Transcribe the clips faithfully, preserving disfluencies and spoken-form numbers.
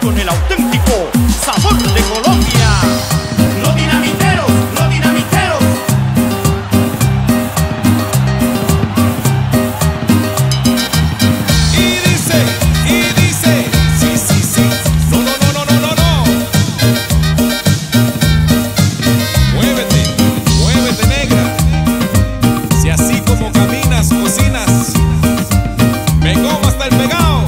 con el auténtico sabor de Colombia. Los dinamiteros, los dinamiteros. Y dice, y dice, sí, sí, sí. No, no, no, no, no, no, no. Muévete, muévete, negra. Si así como caminas, cocinas, me como hasta el pegado.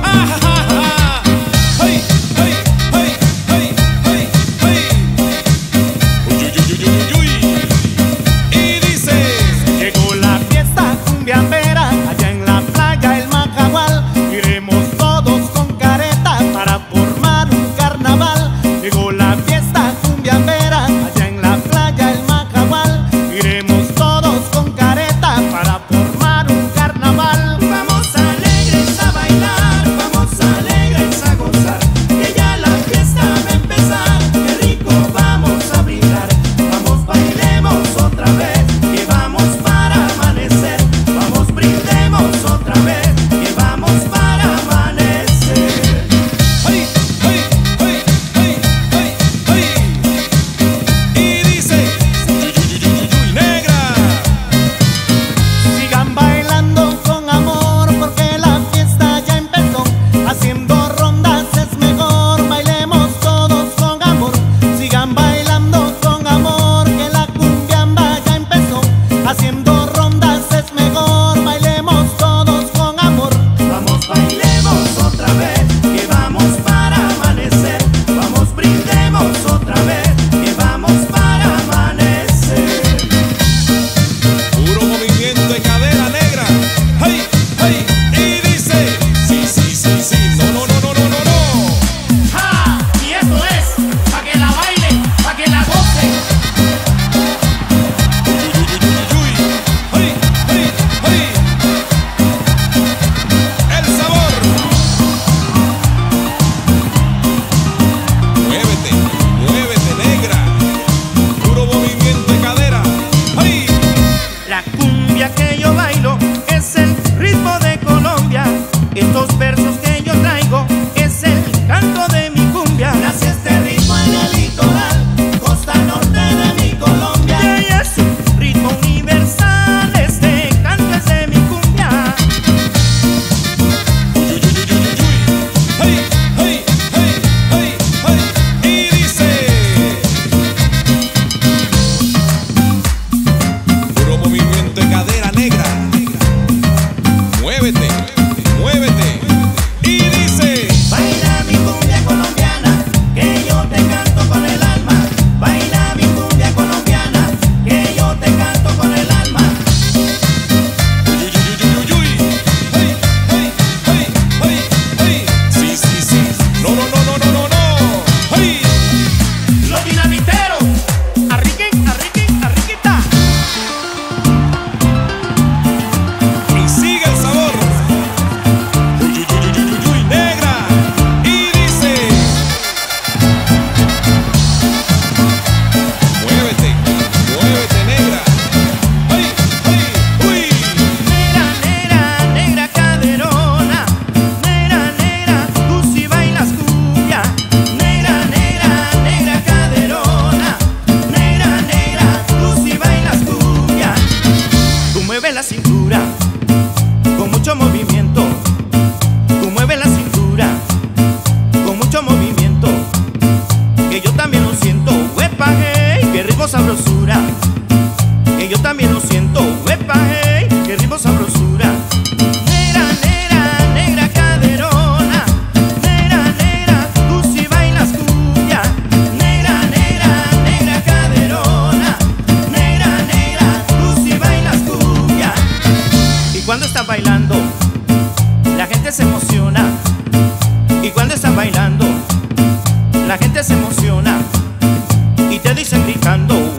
La cintura con mucho movimiento, tú mueves la cintura con mucho movimiento, que yo también lo siento, huepa, hey, qué ritmo sabrosura, que yo también lo siento, huepa, hey, qué ritmo sabrosura. Negra, negra, negra caderona, negra, negra, tú si bailas cumbia, negra, negra, negra caderona, negra, negra, tú si bailas cumbia. Y cuando están bailando, la gente se emociona. Y cuando están bailando, la gente se emociona. Y te dicen gritando,